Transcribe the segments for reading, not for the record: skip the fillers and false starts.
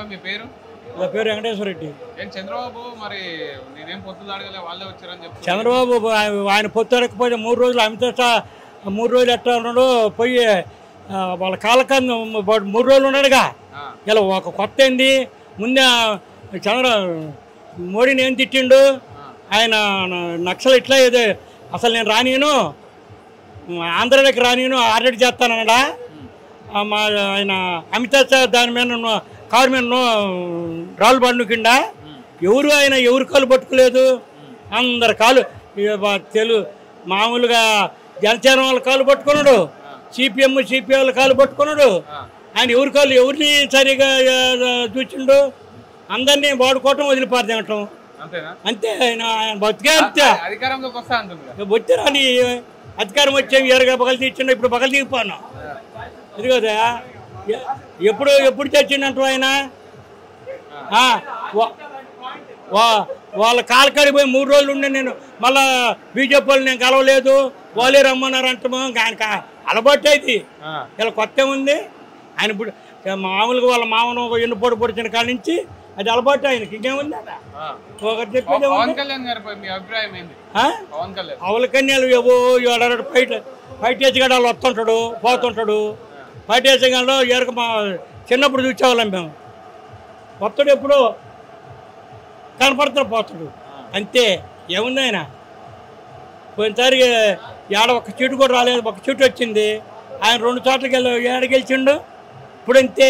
బాబాయ్ మీ పేరు? నా పేరు వెంకటేశ్వర రెడ్డి. చంద్రబాబు మరి నేనేం పొత్తులు అడగలే వాళ్ళే వచ్చారని చెప్పి. చంద్రబాబు ఆయన పొత్తు అడగకపోతే 3 రోజులు అమిత్ షా 3 రోజులు ఎట్లా ఉన్నాడు పోయి వాళ్ళ కాలకన్నా 3 రోజులు ఉన్నాడుగా. ఇలా ఒక కొత్త ఏంది ముందే మోడీని ఏం తిట్టిండు ఆయన నక్సల్ ఇట్లా ఏదో అసలు నేను రానియను ఆంధ్రలోకి రానియను ఆల్రెడీ చేస్తానడా మా ఆయన అమిత్ షా దాని మీద కారు మీద రాళ్ళు బండుకిండా ఎవరు ఆయన ఎవరు కాలు పట్టుకోలేదు అందరు కాలు మామూలుగా జనసేన వాళ్ళ కాలు పట్టుకున్నాడు సిపిఎం వాళ్ళ కాలు పట్టుకున్నాడు ఆయన ఎవరి కాలు ఎవరిని సరిగా చూచిండు అందరినీ వాడుకోవటం వదిలిపారదేయటం అంతే. ఆయన బతికే అంతే అధికారంలోకి వస్తా అంటుంది వచ్చారని అధికారం వచ్చాము ఎరగా బగలు తీర్చిండు ఇప్పుడు బగలు దిగిపోను ఇది కదా ఎప్పుడు తెచ్చిండంట ఆయన వాళ్ళ కాలకాడికి పోయి 3 రోజులు ఉండే నేను మళ్ళా బీజేపీ వాళ్ళు నేను కలవలేదు వాళ్ళే రమ్మన్నారు అంటాము ఆయనకి అలవాటు అయితే ఇలా కొత్త ఉంది ఆయన ఇప్పుడు మామూలుగా వాళ్ళ మామను ఎన్ను పొడిచిన కాడి నుంచి అది అలవాటు ఆయనకి ఇంకేముంది ఒకటి చెప్పేది అవల కన్యాలు ఏవో ఫైట్ వేసిగాడు వాళ్ళు వస్తుంటాడు పోతుంటాడు ఫైట్ వేసేగాడు ఎరక మా చిన్నప్పుడు చూసేవాళ్ళం మేము వస్తాడు ఎప్పుడు కనపడతాడు పోతాడు అంతే ఏముంది ఆయన పోయినసారి ఏడ ఒక సీటు కూడా రాలేదు ఒక సీటు వచ్చింది ఆయన 2 చోట్లకి ఏడ గెలిచిండు ఇప్పుడు అంతే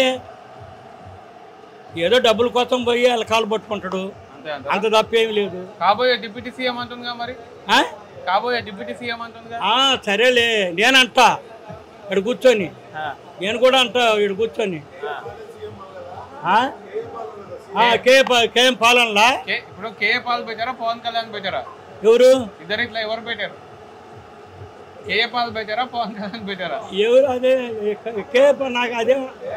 ఏదో డబ్బుల కోసం పోయి వాళ్ళ కాలు పట్టుకుంటాడు అంత తప్పేమి లేదు. కాబోయే డిప్యూటీ సీఎం అంటుందిగా మరి కాబోయే డిప్యూటీ సీఎం అంటుందిగా సరేలే నేనంటా ఇక్కడ కూర్చొని నేను కూడా అంటా ఇక్కడ కూర్చొని కేఎం పాలనలా ఇప్పుడు కేఏ పాల్ పెట్టారా పవన్ కళ్యాణ్ పెట్టారా ఎవరు ఇద్దరు ఇట్లా ఎవరు పెట్టారు కేఏ పాల్ పెట్టారా పవన్ కళ్యాణ్ పెట్టారా ఎవరు అదే కేపాల్ నాకు అదే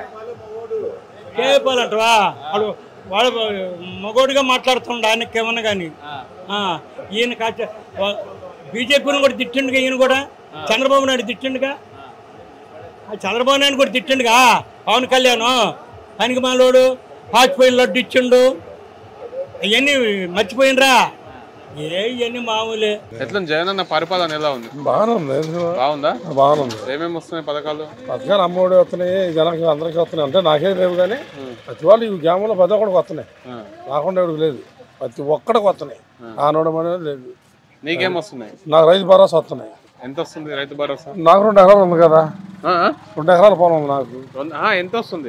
కేపాల్ అంటవా వాడు వాడు మగోడిగా మాట్లాడుతుండ ఆయనకి ఏమన్నా కానీ ఈయన బీజేపీని కూడా తిట్టిండుగా ఈయన కూడా చంద్రబాబు నాయుడు తిట్టిండుగా చంద్రబాబు నాయుడు కూడా తిట్టిండుగా పవన్ కళ్యాణ్ పనికి మాలోడు పాచిపోయిన లడ్డు ఇచ్చిండు అవన్నీ మర్చిపోయినరా ఇవన్నీ మామూలే. ఎట్లా జగన్ అన్న పరిపాలన ఎలా ఉంది? బాగుందా? బాగుంది. ఏమేమి వస్తున్నాయి పథకాలు? అమ్మఒడి వస్తున్నాయి జనానికి అందరికీ వస్తున్నాయి అంటే నాకే లేవు కానీ ప్రతి వాళ్ళు ఈ గ్రామంలో ప్రతి ఒక్కడికి వస్తున్నాయి రాకుండా ఎవరికి లేదు ప్రతి ఒక్కడికి వస్తున్నాయి ఆనవడం అనేది లేదు. నీకేం వస్తున్నాయి? నాకు రైతు భరోసా వస్తున్నాయి. ఎంత వస్తుంది రైతు భరోసా? నాకు 2 ఎకరాలు ఉంది కదా 2 ఎకరాల పొలం ఉంది నాకు. ఎంత వస్తుంది?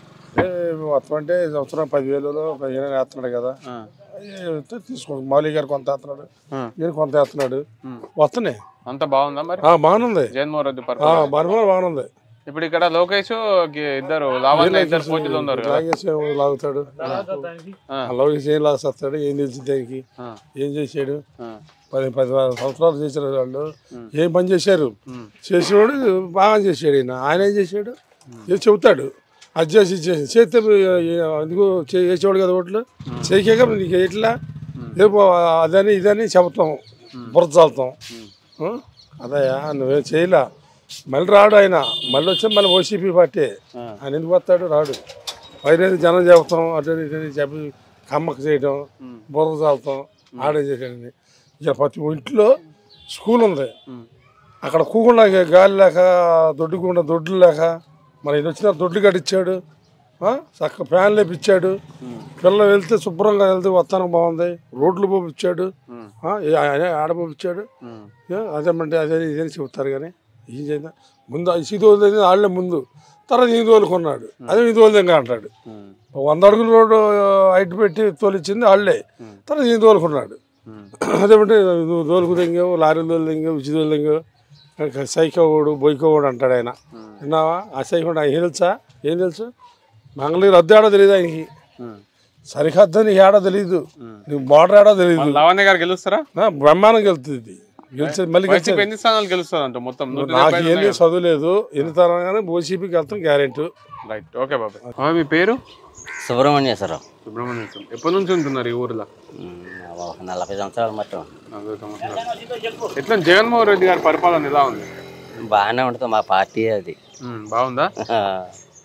మొత్తం అంటే సంవత్సరం 10,000 15,000 వేస్తున్నాడు కదా తీసుకోండి. మౌలి గారు కొంత వేస్తున్నాడు నేను కొంత వేస్తున్నాడు వస్తున్నాయి. అంత బాగుందా మరి? బాగుంది. జగన్మోహన్ రెడ్డి బాగుంది. ఇప్పుడు ఇక్కడ లోకేష్ ఇద్దరు పోటీలో ఉన్నారు. లాగుతాడు లోకేష్ ఏం లాగేస్తాడు ఏం తెలిసింది దానికి ఏం చేసాడు 10 సంవత్సరాలు చేశారు వాళ్ళు ఏం పని చేశారు చేసేవాడు బాగా చేసాడు ఆయన ఏం చేశాడు ఏం చెబుతాడు అది చేసి చేస్తే ఎందుకు చేసేవాడు కదా ఓట్లు చేయక నీకు ఎట్లా అదని ఇదని చెబుతాం బుర్ర చాలుతాం అదయ్యా నువ్వేం చేయలే మళ్ళీ రాడు ఆయన మళ్ళీ వచ్చి మళ్ళీ ఓసీపీ పార్టీ ఆయన ఎందుకు వస్తాడు రాడు పైన జనం చెబుతాం అటు చెప్పి కమ్మక చేయటం బుర్ర చాలుతాం ఆడే చేసాడని ఇక ప్రతి ఇంట్లో స్కూల్ ఉంది అక్కడ కూకుండా గాలి లేక దొడ్లు లేక మరి ఇది వచ్చిన దొడ్లు కట్టించాడు చక్క ఫ్యాన్లు వేపించాడు పిల్లలు వెళ్తే శుభ్రంగా వెళ్తే వస్తానికి బాగుంది రోడ్లు పోపించాడు ఆడ పోపించాడు అదేమంటే అదే ఇదే చెబుతారు కానీ ఏం చేద్దాం ముందు ఇది వదిలేదు వాళ్ళే ముందు తర్వాత ఇది తోలుకున్నాడు అదే ఇది వదిలేంగా అంటాడు 100 అడుగుల రోడ్డు హైట్ పెట్టి తోలిచ్చింది వాళ్ళే తర్వాత ఇది తోలుకున్నాడు అదేమంటే తోలుకు తెంగావు లారీలు తోలు తెంగావు ఉచి తోలు తెంగావు సైకోడు బొయ్కోడు అంటాడు ఆయన విన్నావా ఆ సైకోడు ఆయన తెలుసా ఏం తెలుసు మంగళగిరి అద్దె ఆడో తెలియదు ఆయనకి సరిహద్దు నీకు ఆడో తెలియదు నీకు బార్డర్ ఆడో తెలియదు. లావణ్య గారు గెలుస్తారా? బ్రహ్మాండం గెలుస్తుంది గెలిచేది మళ్ళీ ఎన్ని స్థానాలు గెలుస్తారంట మొత్తం? నాకు ఏంది చదువులేదు ఎన్ని స్థానాలు కానీ ఓసీపీకి వెళ్తాం గ్యారెంటీ. రైట్ ఓకే బాబాయ్. మీ పేరు? సుబ్రహ్మణ్యేశ్వరరావు. సుబ్రహ్మణ్యేశ్వరం. ఎప్పటి నుంచి ఉంటున్నారు ఈ ఊర్లో? 40 సంవత్సరాలు మొత్తం. ఎట్లా జగన్మోహన్ రెడ్డి గారి పరిపాలన ఎలా ఉంది? బాగానే ఉంటుంది మా పార్టీ అది. బాగుందా?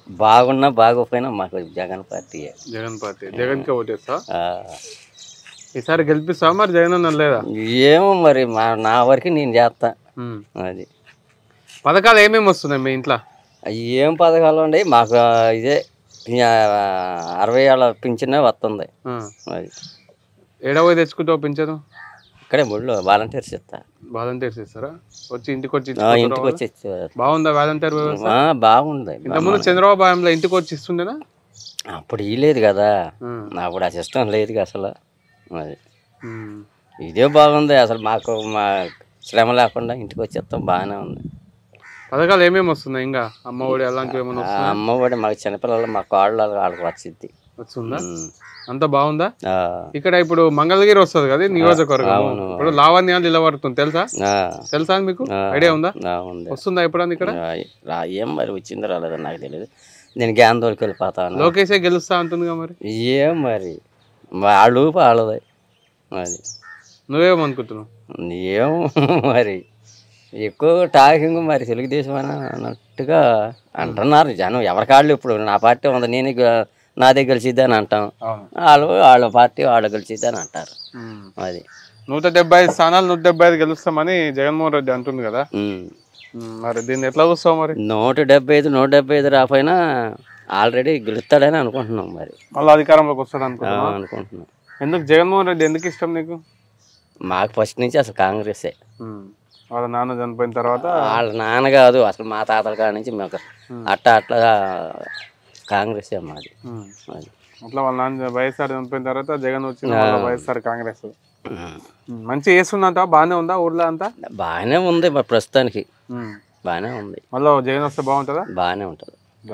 బాగున్నా బాగోపోయినా మాకు జగన్ పార్టీయే. జగన్ పార్టీ. జగన్కే ఓటేస్తా. ఆ, ఈసారి గెలిపిస్తా మరి జగన్ అన్న లేదా? ఏమో మరి నా వరకు నేను చేస్తా. అది పథకాలు ఏమేమి వస్తున్నాయి మీ ఇంట్లో? ఏం పథకాలు ఉన్నాయి మాకు? ఇదే 60 ఏళ్ళ పింఛనే వస్తుంది. అది ఏడవ తెచ్చుకుంటావు పింఛను? ఇక్కడే ముళ్ళు వాలంటీర్స్ ఇస్తా. వాలంటీర్స్ ఇస్తారా? వచ్చి ఇంటికి వచ్చి ఇంటికి వచ్చి బాగుందా వాలంటీర్ వ్యవస్థ? బాగుంది. ఇంతకుముందు చంద్రబాబు హయాంలో ఇంటికి వచ్చి ఇస్తుండేనా? అప్పుడు ఇలేదు కదా, అప్పుడు ఆ సిస్టమ్ లేదు అసలు. అది ఇదే బాగుంది అసలు, మాకు మా శ్రమ లేకుండా ఇంటికి వచ్చేస్తాం, బాగానే ఉంది. పథకాలు ఏమేమి వస్తున్నాయి ఇంకా? అమ్మఒడి అలాంటివి ఏమైనా? అమ్మఒడి మాకు చిన్నపిల్లలు మా కాళ్ళు వాళ్ళకి వచ్చింది. వస్తుందా? అంత బాగుందా? ఇక్కడ ఇప్పుడు మంగళగిరి వస్తుంది కదా నియోజకవర్గం, ఇప్పుడు లావణ్య నిలబడుతుంది తెలుసా? తెలుసా మీకు? ఐడియా ఉందా? వస్తుందా ఎప్పుడన్నా ఇక్కడ? ఏం మరి వచ్చిందో రాలేదో నాకు తెలియదు, నేను గ్యాందోళకి వెళ్ళిపోతాను. లోకేషే గెలుస్తా అంటుందిగా మరి. ఏం మరి వాళ్ళు వాళ్ళది. అది నువ్వేమనుకుంటున్నావు? ఏమో మరి ఎక్కువ టాకింగ్ మరి తెలుగుదేశం అని అన్నట్టుగా అంటున్నారు జనం. ఎవరి కాళ్ళు ఇప్పుడు నా పార్టీ ఉంది నేను నాదే గెలిచిద్ది అని అంటాం, వాళ్ళ పార్టీ వాళ్ళు గెలిచిద్ది అని అంటారు. అది 175 స్థానాలు 175 గెలుస్తామని జగన్మోహన్ రెడ్డి అంటుంది కదా, మరి దీన్ని ఎట్లా చూస్తావు మరి? 175 రాపోయినా ఆల్రెడీ గెలుస్తాడని అనుకుంటున్నాం. మరి మళ్ళీ అధికారంలోకి వస్తాడు అనుకుంటున్నాం. ఎందుకు జగన్మోహన్ రెడ్డి ఎందుకు ఇష్టం నీకు? మాకు ఫస్ట్ నుంచి అసలు కాంగ్రెసే. వాళ్ళ నాన్న చనిపోయిన తర్వాత? వాళ్ళ నాన్న కాదు, అసలు మా తాతల కాడ నుంచి మాకు అట్లా కాంగ్రెసే మాది. అట్లా వాళ్ళ నాన్న వైఎస్ఆర్ చనిపోయిన తర్వాత జగన్ వచ్చిన వైఎస్ఆర్ కాంగ్రెస్ మంచి చేస్తుందంట. బాగానే ఉందా ఊర్లో అంతా? బాగానే ఉంది మరి ప్రస్తుతానికి, బాగానే ఉంది. మళ్ళీ జగన్ వస్తే బాగుంటుందా? బాగానే ఉంటుంది.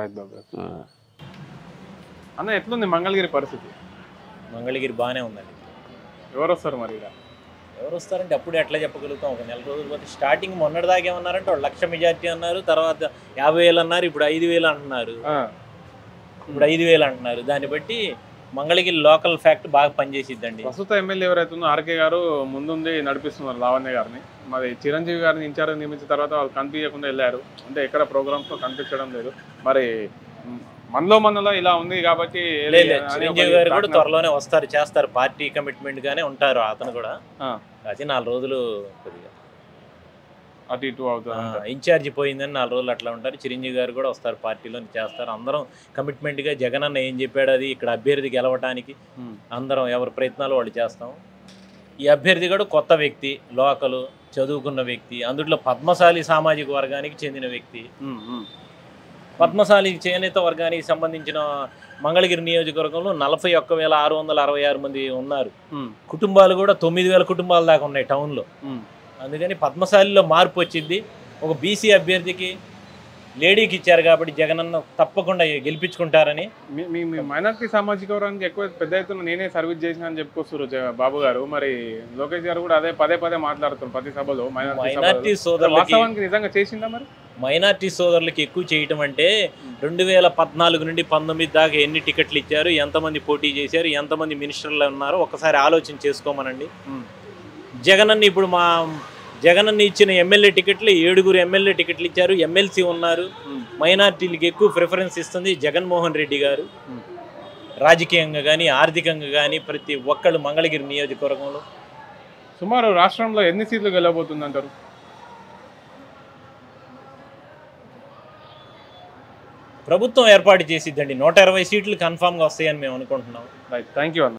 అన్న ఎట్లుంది మంగళగిరి పరిస్థితి? మంగళగిరి బాగానే ఉందండి. ఎవరు వస్తారు మరి? ఎవరు వస్తారంటే అప్పుడు ఎట్లా చెప్పగలుగుతాం? ఒక నెల రోజుల పాటు స్టార్టింగ్ మొన్నటిదాకా ఏమన్నారంటే వాళ్ళు 1,00,000 మెజార్టీ అన్నారు, తర్వాత 50,000 అన్నారు, ఇప్పుడు 5,000 అంటున్నారు. ఇప్పుడు 5,000 అంటున్నారు. దాన్ని బట్టి మంగళగిరి లోకల్ ఫ్యాక్ట్ బాగా పనిచేసిద్దండి. ప్రస్తుత ఎమ్మెల్యే ఎవరైతుందో ఆర్కే గారు ముందుండి నడిపిస్తున్నారు లావణ్య గారిని. మరి చిరంజీవి గారిని ఇన్ఛార్జ్ నియమించిన తర్వాత వాళ్ళు కనిపించకుండా వెళ్ళారు, అంటే ఎక్కడ ప్రోగ్రామ్స్లో కనిపించడం లేదు. మరి మనలో ఇలా ఉంది కాబట్టి చిరంజీవి గారు కూడా త్వరలోనే వస్తారు, చేస్తారు, పార్టీ కమిట్మెంట్ గానే ఉంటారు అతను కూడా. అది 4 రోజులు కొద్దిగా అటు ఇటు అవుతుంది, ఇన్ఛార్జి పోయిందని 4 రోజులు అట్లా ఉంటారు. చిరంజీవి గారు కూడా వస్తారు, పార్టీలో చేస్తారు. అందరం కమిట్మెంట్గా జగన్ అన్న ఏం చెప్పాడు అది ఇక్కడ అభ్యర్థి గెలవటానికి అందరం ఎవరి ప్రయత్నాలు వాళ్ళు చేస్తాం. ఈ అభ్యర్థి కూడా కొత్త వ్యక్తి, లోకలు, చదువుకున్న వ్యక్తి, అందులో పద్మశాలి సామాజిక వర్గానికి చెందిన వ్యక్తి. పద్మశాలి చేనేత వర్గానికి సంబంధించిన మంగళగిరి నియోజకవర్గంలో 41,666 మంది ఉన్నారు. కుటుంబాలు కూడా 9,000 కుటుంబాల దాకా ఉన్నాయి టౌన్లో. అందుకని పద్మశాలిలో మార్పు వచ్చింది. ఒక బీసీ అభ్యర్థికి లేడీకి ఇచ్చారు కాబట్టి జగనన్న తప్పకుండా గెలిపించుకుంటారని. మీ మైనార్టీ సామాజిక వర్గానికి ఎక్కువ పెద్ద ఎత్తున నేనే సర్వీస్ చేసిన అని చెప్పుకొస్తారు బాబు గారు. మరి లోకేష్ గారు కూడా అదే పదే మాట్లాడుతున్నారు ప్రతి సభలో. మైనార్టీ సోదరులకి నిజంగా చేసిందా మరి? మైనార్టీ సోదరులకి ఎక్కువ చేయటం అంటే 2014 నుండి 19 దాకా ఎన్ని టికెట్లు ఇచ్చారు, ఎంతమంది పోటీ చేశారు, ఎంతమంది మినిస్టర్లు ఉన్నారో ఒకసారి ఆలోచన చేసుకోమనండి. జగనన్న ఇప్పుడు జగనన్న ఇచ్చిన ఎమ్మెల్యే టికెట్లు 7 ఎమ్మెల్యే టికెట్లు ఇచ్చారు, ఎమ్మెల్సీ ఉన్నారు. మైనార్టీలకు ఎక్కువ ప్రిఫరెన్స్ ఇస్తుంది జగన్మోహన్ రెడ్డి గారు. రాజకీయంగా కానీ ఆర్థికంగా కానీ ప్రతి ఒక్కళ్ళు మంగళగిరి నియోజకవర్గంలో. సుమారు రాష్ట్రంలో ఎన్ని సీట్లు గెలవబోతుంది అంటారు? ప్రభుత్వం ఏర్పాటు చేసిద్దండి. 120 సీట్లు కన్ఫామ్గా వస్తాయని మేము అనుకుంటున్నాం. రైట్, థ్యాంక్ యూ అన్న.